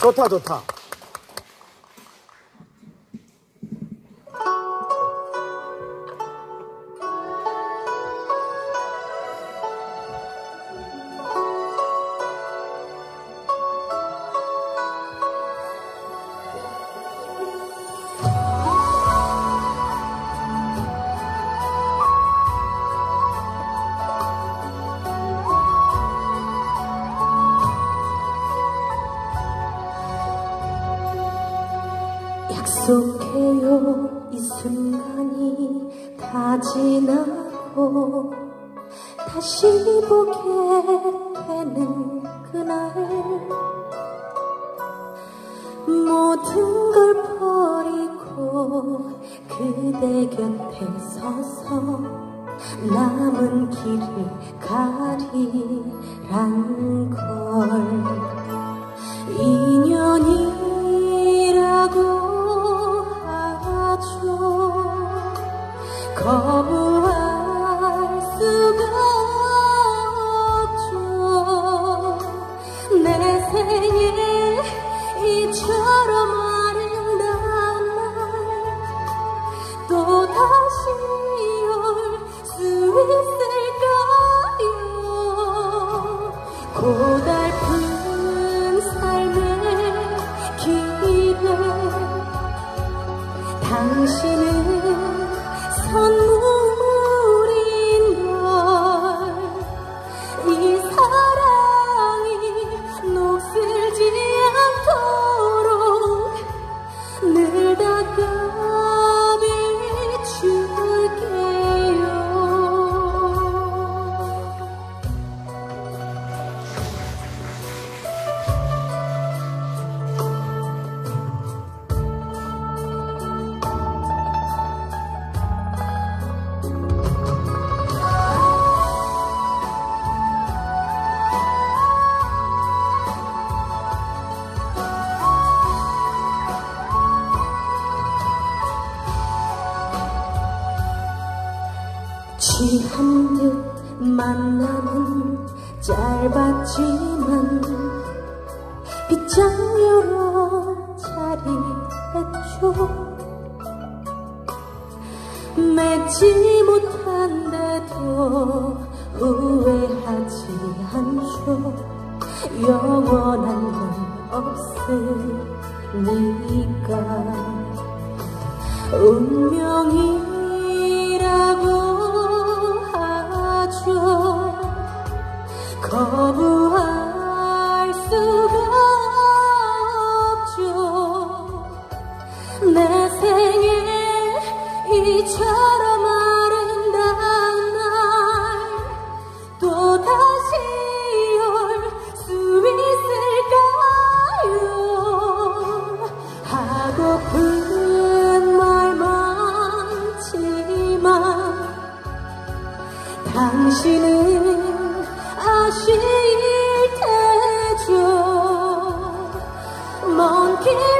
좋다, 좋다. 약속해요. 이 순간이 다 지나고 다시 보게 되는 그날 모든 걸 버리고 그대 곁에 서서 남은 길을 가리란 걸 인연이라고 거부할 수가 없죠. 내 생에 이처럼 아름다운 날 또다시 올 수 있을까요? 고달픈 삶의 길에 당신은 선물인 걸 이 사랑이 녹슬지 않도록 늘 닦아 비출게요. 취한 듯 만남은 짧았지만 빗장 여러 자리했죠. 맺지 못한데도 후회하지 않죠. 영원한 건 없으니까 운명이라고 거부할 수가 없죠. 내 생에 이처럼 아름다운 날 또다시 올 수 있을까요? 하고픈 말 많지만 당신은 아실 테죠. 먼 길